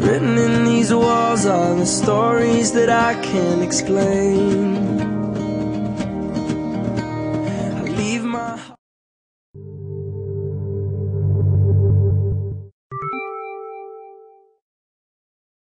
Written in these walls are the stories that I can't explain. I leave my